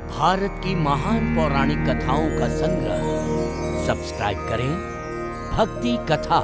भारत की महान पौराणिक कथाओं का संग्रह। सब्सक्राइब करें भक्ति कथा।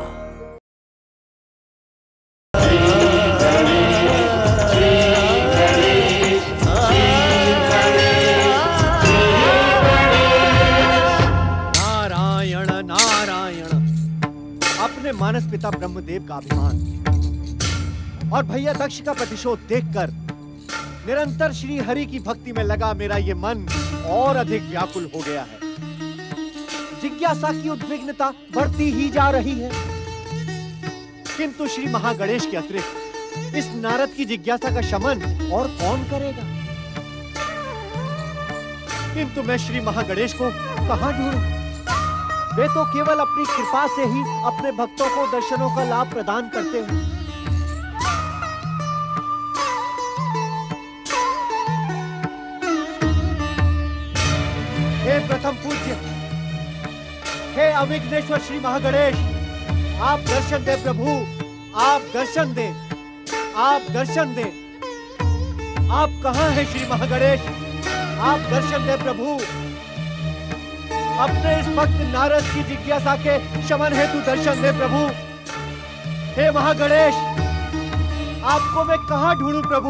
नारायण नारायण। अपने मानस पिता ब्रह्मदेव का अभिमान और भैया दक्ष का प्रतिशोध देखकर निरंतर श्री हरि की भक्ति में लगा मेरा ये मन और अधिक व्याकुल हो गया है। जिज्ञासा की उद्विग्नता बढ़ती ही जा रही है, किंतु श्री महागणेश के अतिरिक्त इस नारद की जिज्ञासा का शमन और कौन करेगा। किंतु मैं श्री महागणेश को कहां ढूंढूं? वे तो केवल अपनी कृपा से ही अपने भक्तों को दर्शनों का लाभ प्रदान करते हैं। हे प्रथम पूज्य, हे अविघ्नेश्वर श्री महागणेश, आप दर्शन दे प्रभु, आप दर्शन दे, आप दर्शन दे। आप कहां हैं श्री महागणेश? आप दर्शन दे प्रभु। अपने इस भक्त नारद की जिज्ञासा के शमन हेतु दर्शन दे प्रभु। हे महागणेश, आपको मैं कहां ढूंढूं प्रभु?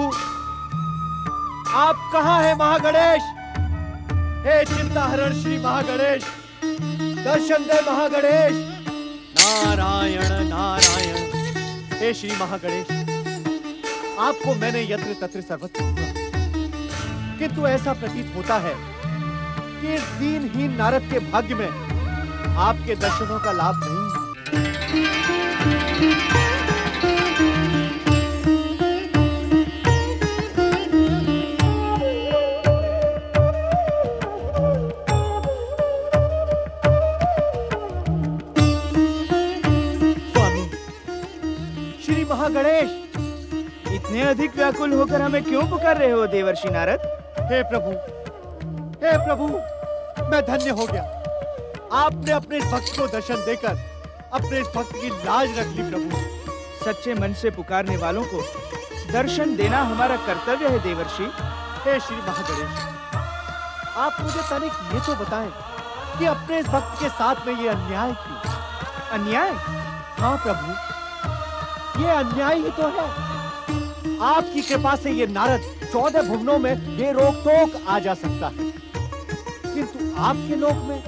आप कहां हैं महागणेश? हे चिंताहरण श्री महागणेश, दर्शन दे महागणेश। नारायण नारायण। हे श्री महागणेश, आपको मैंने यत्र तत्र सर्वत्र ढूंढा, किंतु ऐसा प्रतीत होता है कि इस दीनहीन नारद के भाग्य में आपके दर्शनों का लाभ नहीं। गणेश, इतने अधिक व्याकुल होकर हमें क्यों पुकार रहे हो देवर्षि नारद? हे प्रभु, हे प्रभु, मैं धन्य हो गया। आपने अपने इस भक्त को दर्शन देकर अपने इस भक्त की लाज रख ली प्रभु। सच्चे मन से पुकारने वालों को दर्शन देना हमारा कर्तव्य है देवर्षि। हे श्री महागणेश, आप मुझे तनिक ये तो बताएं कि अपने इस भक्त के साथ में ये अन्याय क्यों? अन्याय? हाँ प्रभु, ये अन्याय ही तो है। आपकी कृपा से ये नारद 14 भुवनों में ये रोक टोक आ जा सकता है, किंतु आपके लोक में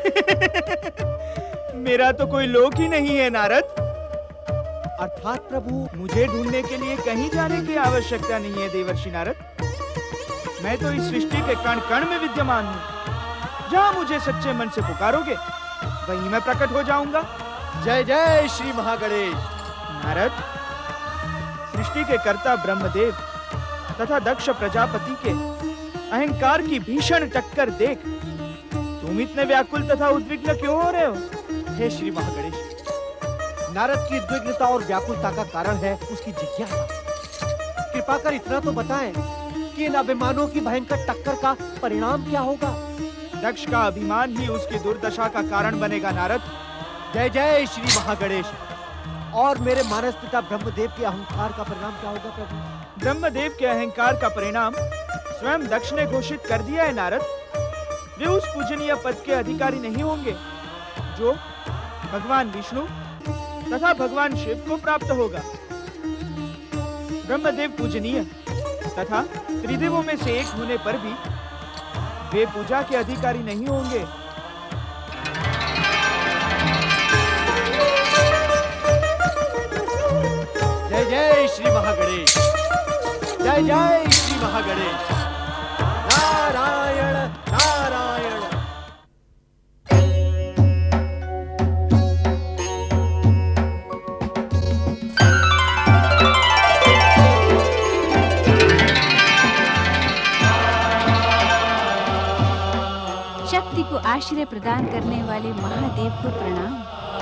मेरा तो कोई लोक ही नहीं है नारद। अर्थात प्रभु, मुझे ढूंढने के लिए कहीं जाने की आवश्यकता नहीं है देवर्षि नारद। मैं तो इस सृष्टि के कण कण में विद्यमान हूँ। जहाँ मुझे सच्चे मन से पुकारोगे वहीं मैं प्रकट हो जाऊंगा। जय जय श्री महागणेश। नारद, सृष्टि के कर्ता ब्रह्मदेव तथा दक्ष प्रजापति के अहंकार की भीषण टक्कर देख तुम इतने व्याकुल तथा उद्विग्न क्यों हो रहे हो? हे श्री महागणेश, नारद की उद्विग्नता और व्याकुलता का कारण है उसकी जिज्ञासा। कृपा कर इतना तो बताएं कि इन अभिमानों की भयंकर टक्कर का परिणाम क्या होगा? दक्ष का अभिमान ही उसकी दुर्दशा का कारण बनेगा नारद। जय जय श्री महागणेश। और मेरे मानस पिता ब्रह्मदेव के अहंकार का परिणाम क्या होगा प्रभु? ब्रह्मदेव के अहंकार का परिणाम स्वयं दक्ष ने घोषित कर दिया है नारद। वे उस पूजनीय पद के अधिकारी नहीं होंगे जो भगवान विष्णु तथा भगवान शिव को प्राप्त होगा। ब्रह्मदेव पूजनीय तथा त्रिदेवों में से एक होने पर भी वे पूजा के अधिकारी नहीं होंगे। जय जय श्री महागणेश, जय जय श्री महागणेश। नारायण नारायण। शक्ति को आश्रय प्रदान करने वाले महादेव को प्रणाम।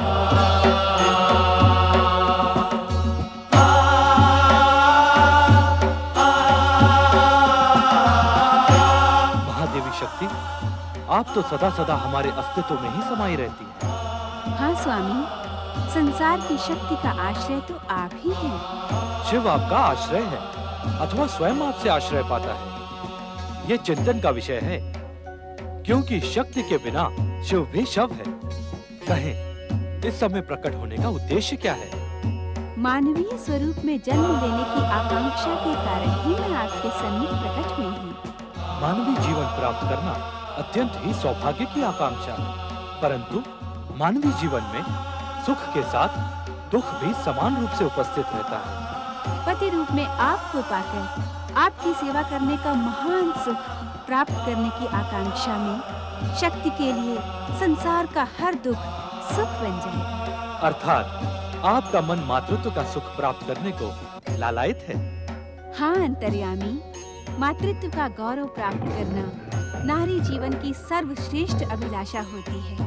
शक्ति, आप तो सदा सदा हमारे अस्तित्व में ही समाई रहती हैं। हाँ स्वामी, संसार की शक्ति का आश्रय तो आप ही हैं। शिव आपका आश्रय है अथवा स्वयं आपसे आश्रय पाता है, ये चिंतन का विषय है। क्योंकि शक्ति के बिना शिव भी शव है। कहें, इस समय प्रकट होने का उद्देश्य क्या है? मानवीय स्वरूप में जन्म लेने की आकांक्षा के कारण ही मैं आपके सन्मुख प्रकट हुई हूँ। मानवीय जीवन प्राप्त करना अत्यंत ही सौभाग्य की आकांक्षा है, परंतु मानवीय जीवन में सुख के साथ दुख भी समान रूप से उपस्थित रहता है। पति रूप में आपको पाकर आपकी सेवा करने का महान सुख प्राप्त करने की आकांक्षा में शक्ति के लिए संसार का हर दुख सुख बन जाए। अर्थात आपका मन मातृत्व का सुख प्राप्त करने को लालायित है। हाँ अंतर्यामी, मातृत्व का गौरव प्राप्त करना नारी जीवन की सर्वश्रेष्ठ अभिलाषा होती है।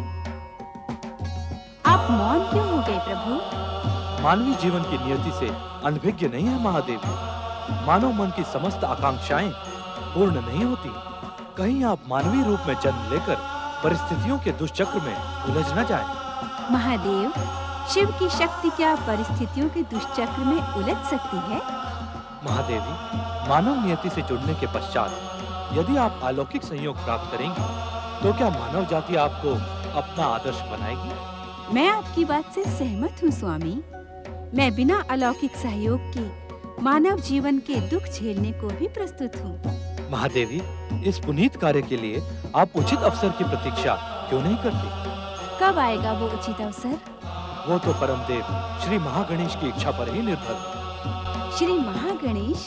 आप मौन क्यों हो गए प्रभु? मानवीय जीवन की नियति से अनभिज्ञ नहीं है महादेवी। मानव मन की समस्त आकांक्षाएं पूर्ण नहीं होती। कहीं आप मानवीय रूप में जन्म लेकर परिस्थितियों के दुष्चक्र में उलझ न जाएं। महादेव, शिव की शक्ति क्या परिस्थितियों के दुष्चक्र में उलझ सकती है? महादेवी, मानव नियति से जुड़ने के पश्चात यदि आप अलौकिक संयोग प्राप्त करेंगी, तो क्या मानव जाति आपको अपना आदर्श बनाएगी? मैं आपकी बात से सहमत हूँ स्वामी। मैं बिना अलौकिक सहयोग के मानव जीवन के दुख झेलने को भी प्रस्तुत हूँ। महादेवी, इस पुनीत कार्य के लिए आप उचित अवसर की प्रतीक्षा क्यों नहीं करती? कब आएगा वो उचित अवसर? वो तो परमदेव श्री महागणेश की इच्छा पर ही निर्भर है। श्री महागणेश?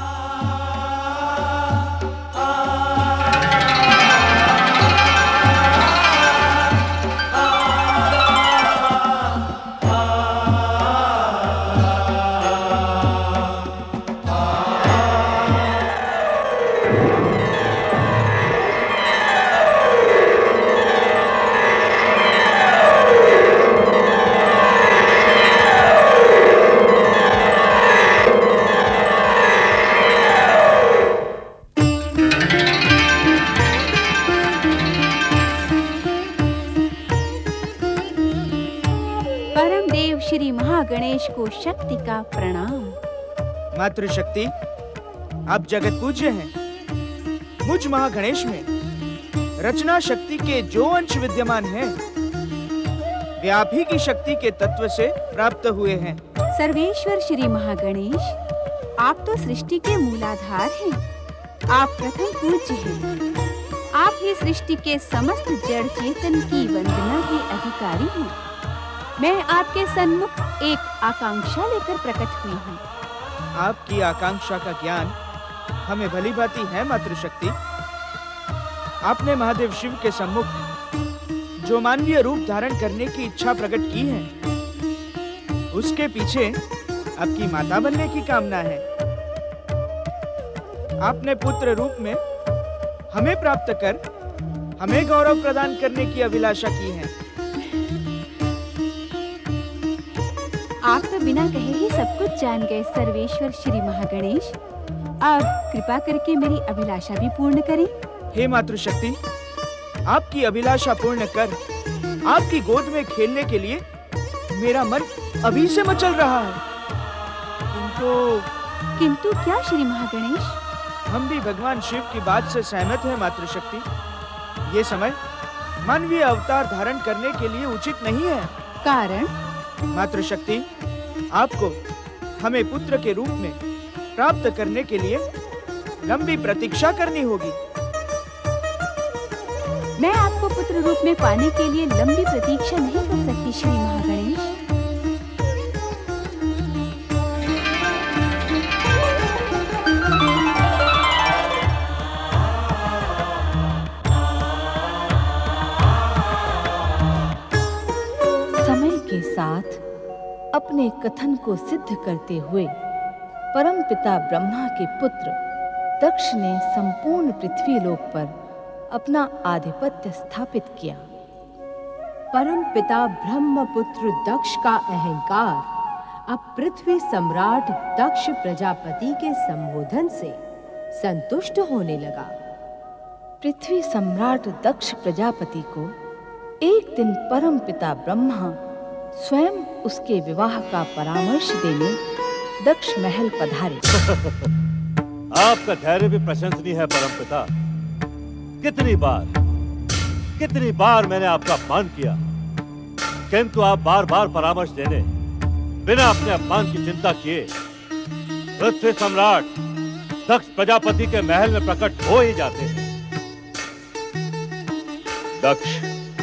श्री महागणेश को शक्ति का प्रणाम। मातृशक्ति, आप जगत पूज्य हैं। मुझ महागणेश में रचना शक्ति के जो अंश विद्यमान हैं, वे आप ही की शक्ति के तत्व से प्राप्त हुए हैं। सर्वेश्वर श्री महागणेश, आप तो सृष्टि के मूलाधार हैं। आप प्रथम पूज्य हैं। आप ही सृष्टि के समस्त जड़ चेतन की वंदना के अधिकारी हैं। मैं आपके सन्मुख एक आकांक्षा लेकर प्रकट हुई हूँ। आपकी आकांक्षा का ज्ञान हमें भली भांति है मातृशक्ति। आपने महादेव शिव के सम्मुख जो मानवीय रूप धारण करने की इच्छा प्रकट की है, उसके पीछे आपकी माता बनने की कामना है। आपने पुत्र रूप में हमें प्राप्त कर हमें गौरव प्रदान करने की अभिलाषा की है। आप तो बिना कहे ही सब कुछ जान गए सर्वेश्वर श्री महागणेश। अब कृपा करके मेरी अभिलाषा भी पूर्ण करें। हे मातृशक्ति, आपकी अभिलाषा पूर्ण कर आपकी गोद में खेलने के लिए मेरा मन अभी से मचल रहा है। किंतु क्या श्री महागणेश? हम भी भगवान शिव की बात से सहमत हैं मातृशक्ति। ये समय मानवीय अवतार धारण करने के लिए उचित नहीं है। कारण? मातृशक्ति, आपको हमें पुत्र के रूप में प्राप्त करने के लिए लंबी प्रतीक्षा करनी होगी। मैं आपको पुत्र रूप में पाने के लिए लंबी प्रतीक्षा नहीं कर सकती श्री महागणेश। समय के साथ अपने कथन को सिद्ध करते हुए परमपिता ब्रह्मा के पुत्र दक्ष ने संपूर्ण पृथ्वी लोक पर अपना आधिपत्य स्थापित किया। परमपिता ब्रह्मपुत्र दक्ष का अहंकार अब पृथ्वी सम्राट दक्ष प्रजापति के संबोधन से संतुष्ट होने लगा। पृथ्वी सम्राट दक्ष प्रजापति को एक दिन परमपिता ब्रह्मा स्वयं उसके विवाह का परामर्श देने दक्ष महल पधारे। आपका धैर्य भी प्रशंसनीय है परमपिता। कितनी बार कितनी बार मैंने आपका अपमान किया, किंतु आप बार बार परामर्श देने बिना अपने अपमान की चिंता किए पृथ्वी सम्राट दक्ष प्रजापति के महल में प्रकट हो ही जाते हैं। दक्ष,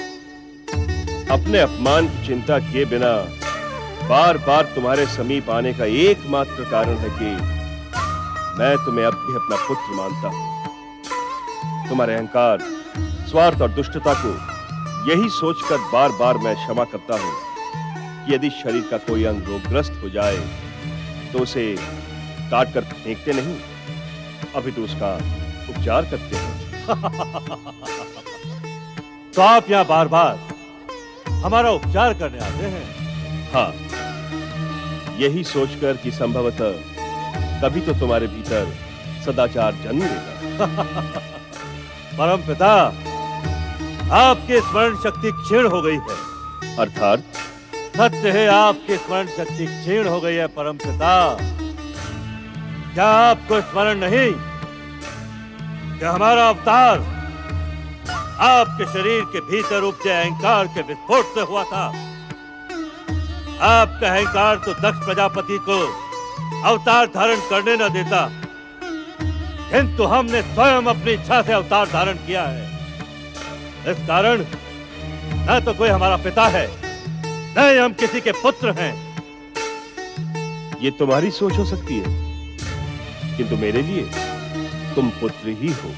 अपने अपमान की चिंता किए बिना बार बार तुम्हारे समीप आने का एकमात्र कारण है कि मैं तुम्हें अब भी अपना पुत्र मानता हूं। तुम्हारे अहंकार, स्वार्थ और दुष्टता को यही सोचकर बार बार मैं क्षमा करता हूं कि यदि शरीर का कोई अंग रोगग्रस्त हो जाए तो उसे काट कर फेंकते नहीं, अभी तो उसका उपचार करते हैं। तो आप यहाँ बार बार हमारा उपचार करने आते हैं? हाँ, यही सोचकर कि संभवतः तभी तो तुम्हारे भीतर सदाचार जन्म लेगा। परम पिता, आपकी स्मरण शक्ति क्षीण हो गई है। अर्थात? सत्य है, आपकी स्मरण शक्ति क्षीण हो गई है परम पिता। क्या आपको स्मरण नहीं कि हमारा अवतार आपके शरीर के भीतर उपजे अहंकार के विस्फोट से हुआ था? आपका अहंकार तो दक्ष प्रजापति को अवतार धारण करने न देता, किंतु हमने स्वयं अपनी इच्छा से अवतार धारण किया है। इस कारण न तो कोई हमारा पिता है, न ही हम किसी के पुत्र हैं। ये तुम्हारी सोच हो सकती है, किंतु मेरे लिए तुम पुत्र ही हो।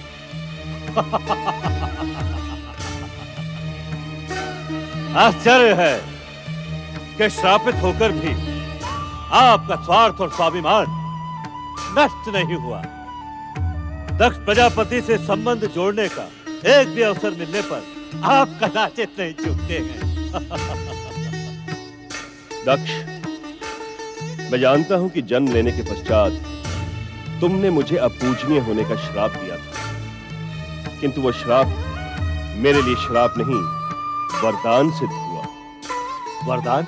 आश्चर्य है कि श्रापित होकर भी आपका स्वार्थ और स्वाभिमान नष्ट नहीं हुआ। दक्ष प्रजापति से संबंध जोड़ने का एक भी अवसर मिलने पर आप कदाचित नहीं चूकते हैं। दक्ष, मैं जानता हूं कि जन्म लेने के पश्चात तुमने मुझे अपूजनीय होने का श्राप दिया था, किंतु वो श्राप मेरे लिए श्राप नहीं, वरदान सिद्ध हुआ। वरदान?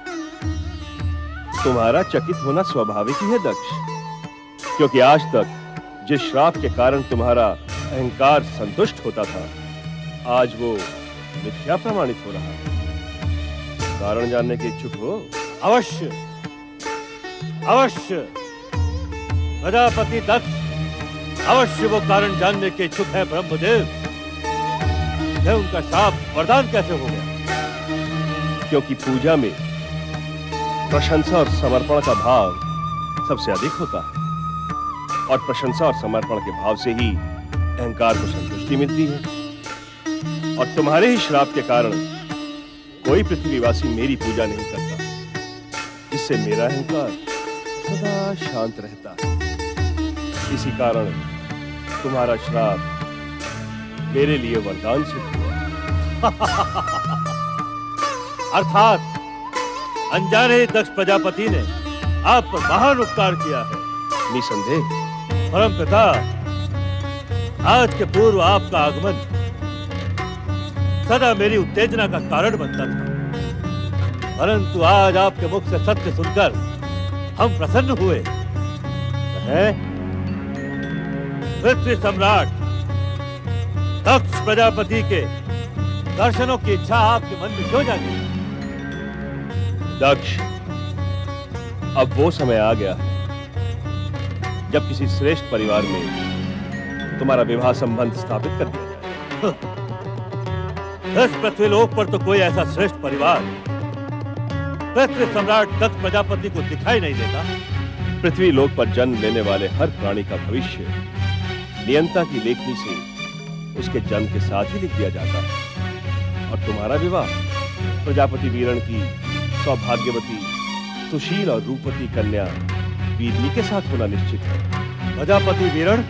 तुम्हारा चकित होना स्वाभाविक ही है दक्ष, क्योंकि आज तक जिस श्राप के कारण तुम्हारा अहंकार संतुष्ट होता था, आज वो मिथ्या प्रमाणित हो रहा है। कारण जानने के इच्छुक हो? अवश्य अवश्य। प्रजापति दक्ष अवश्य वो कारण जानने के इच्छुक है ब्रह्मदेव। यह उनका श्राप वरदान कैसे हो गया? क्योंकि पूजा में प्रशंसा और समर्पण का भाव सबसे अधिक होता है, और प्रशंसा और समर्पण के भाव से ही अहंकार को संतुष्टि मिलती है। और तुम्हारे ही श्राप के कारण कोई पृथ्वीवासी मेरी पूजा नहीं करता, जिससे मेरा अहंकार सदा शांत रहता है। इसी कारण तुम्हारा श्राप मेरे लिए वरदान सिद्ध हुआ। अर्थात अनजाने ही दक्ष प्रजापति ने आप पर महान उपकार किया है। निसंदेह। परम पिता, आज के पूर्व आपका आगमन सदा मेरी उत्तेजना का कारण बनता था, परंतु आज आपके मुख से सत्य सुनकर हम प्रसन्न हुए हैं। पृथ्वी सम्राट दक्ष प्रजापति के दर्शनों की इच्छा आपके मन में क्यों जागी? दक्ष, अब वो समय आ गया है जब किसी श्रेष्ठ परिवार में तुम्हारा विवाह संबंध स्थापित कर दिया जाए। इस पृथ्वीलोक पर तो कोई ऐसा श्रेष्ठ परिवार पृथ्वी सम्राट दक्ष प्रजापति को दिखाई नहीं देता। पृथ्वीलोक पर जन्म लेने वाले हर प्राणी का भविष्य नियंता की लेखनी से उसके जन्म के साथ ही लिख दिया जाता है, और तुम्हारा विवाह प्रजापति वीरण की सौभाग्यवती, सुशील और रूपवती कन्या वीरनी के साथ होना निश्चित है। प्रजापति वीरण?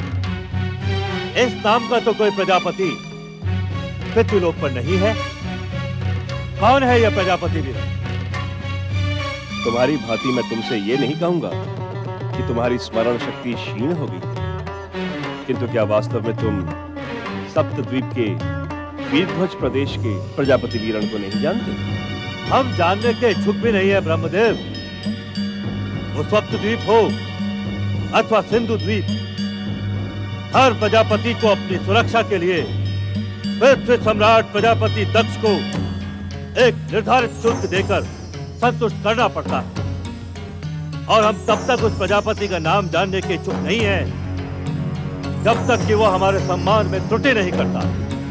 इस नाम का तो कोई प्रजापति पृथ्वीलोक पर नहीं है। कौन है यह प्रजापति वीरण? तुम्हारी भांति मैं तुमसे ये नहीं कहूंगा कि तुम्हारी स्मरण शक्ति क्षीण हो गई है, किंतु क्या वास्तव में तुम सप्तद्वीप के वीरध्वज प्रदेश के प्रजापति वीरण को नहीं जानते? हम जानने के इच्छुक भी नहीं है ब्रह्मदेव। वो सप्तद्वीप हो अथवा सिंधु द्वीप, हर प्रजापति को अपनी सुरक्षा के लिए पृथ्वी सम्राट प्रजापति दक्ष को एक निर्धारित शुल्क देकर संतुष्ट करना पड़ता है, और हम तब तक उस प्रजापति का नाम जानने के इच्छुक नहीं हैं जब तक कि वो हमारे सम्मान में त्रुटि नहीं करता।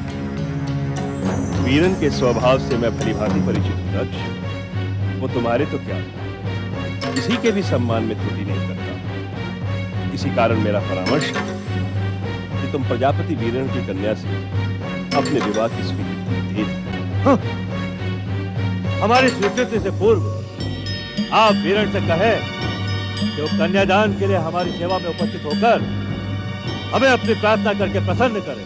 वीरन के स्वभाव से मैं भलीभांति परिचित हूं दक्ष। वो तुम्हारे तो क्या, किसी के भी सम्मान में त्रुटि नहीं करता। इसी कारण मेरा परामर्श है कि तुम प्रजापति वीरन की कन्या से अपने विवाह की स्वीकृति दे दो। हमारी स्वीकृति से पूर्व आप वीरन से कहें कि वो कन्यादान के लिए हमारी सेवा में उपस्थित होकर हमें अपनी प्रार्थना करके प्रसन्न करें।